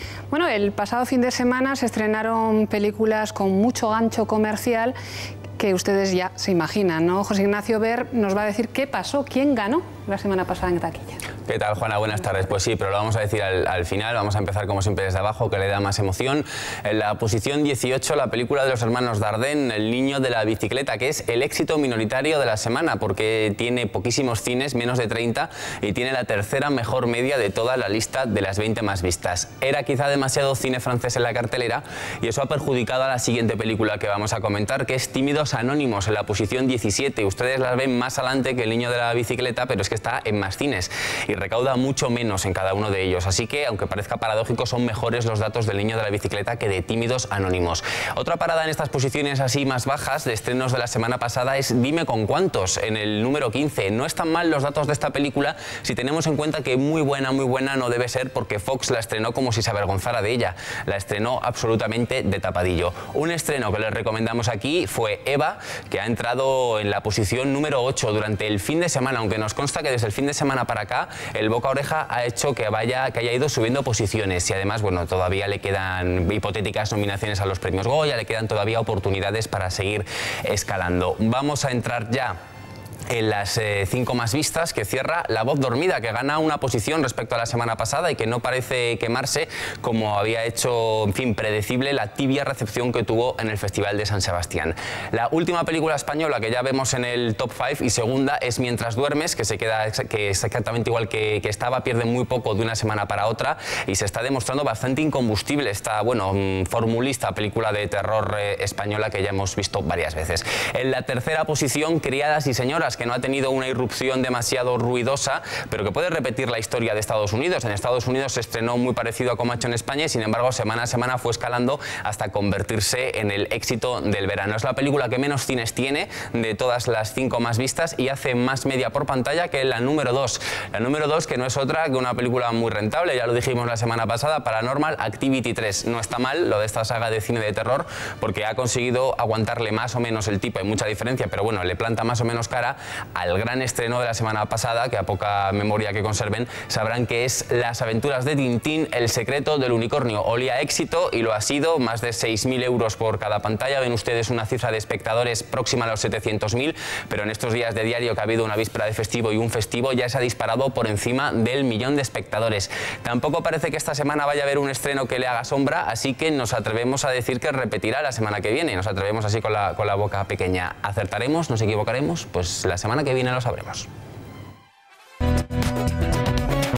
Bueno, el pasado fin de semana se estrenaron películas con mucho gancho comercial que ustedes ya se imaginan, ¿no? José Ignacio Ver nos va a decir qué pasó, quién ganó la semana pasada en taquilla. ¿Qué tal, Juana? Buenas tardes. Pues sí, pero lo vamos a decir al final. Vamos a empezar como siempre desde abajo, que le da más emoción. En la posición 18, la película de los hermanos Dardenne, El niño de la bicicleta, que es el éxito minoritario de la semana porque tiene poquísimos cines, menos de 30, y tiene la tercera mejor media de toda la lista de las 20 más vistas. Era quizá demasiado cine francés en la cartelera y eso ha perjudicado a la siguiente película que vamos a comentar, que es Tímidos Anónimos, en la posición 17. Ustedes la ven más adelante que El niño de la bicicleta, pero es que está en más cines y recauda mucho menos en cada uno de ellos. Así que, aunque parezca paradójico, son mejores los datos del niño de la bicicleta que de Tímidos Anónimos. Otra parada en estas posiciones así más bajas de estrenos de la semana pasada es Dime con cuántos, en el número 15. No están mal los datos de esta película si tenemos en cuenta que muy buena no debe ser, porque Fox la estrenó como si se avergonzara de ella. La estrenó absolutamente de tapadillo. Un estreno que les recomendamos aquí fue Eva, que ha entrado en la posición número 8 durante el fin de semana, aunque nos consta que desde el fin de semana para acá el boca a oreja ha hecho que haya ido subiendo posiciones, y además, bueno, todavía le quedan hipotéticas nominaciones a los premios Goya, le quedan todavía oportunidades para seguir escalando. Vamos a entrar ya en las 5 más vistas, que cierra La voz dormida, que gana una posición respecto a la semana pasada y que no parece quemarse como había hecho, en fin, predecible la tibia recepción que tuvo en el Festival de San Sebastián. La última película española que ya vemos en el top 5 y segunda es Mientras duermes, que es exactamente igual que estaba, pierde muy poco de una semana para otra y se está demostrando bastante incombustible esta, bueno, formulista película de terror española que ya hemos visto varias veces. En la tercera posición, Criadas y señoras, que no ha tenido una irrupción demasiado ruidosa, pero que puede repetir la historia de Estados Unidos. En Estados Unidos se estrenó muy parecido a como ha hecho en España y, sin embargo, semana a semana fue escalando hasta convertirse en el éxito del verano. Es la película que menos cines tiene de todas las 5 más vistas y hace más media por pantalla que la número 2. La número 2, que no es otra que una película muy rentable, ya lo dijimos la semana pasada, Paranormal Activity 3. No está mal lo de esta saga de cine de terror, porque ha conseguido aguantarle más o menos el tipo, hay mucha diferencia, pero bueno, le planta más o menos cara al gran estreno de la semana pasada, que a poca memoria que conserven sabrán que es Las aventuras de Tintín, el secreto del unicornio. Olía éxito y lo ha sido, más de 6.000 euros por cada pantalla. Ven ustedes una cifra de espectadores próxima a los 700.000, pero en estos días de diario que ha habido una víspera de festivo y un festivo ya se ha disparado por encima del 1.000.000 de espectadores. Tampoco parece que esta semana vaya a haber un estreno que le haga sombra, así que nos atrevemos a decir que repetirá la semana que viene. Nos atrevemos así con la boca pequeña. ¿Acertaremos? ¿Nos equivocaremos? Pues la semana que viene lo sabremos.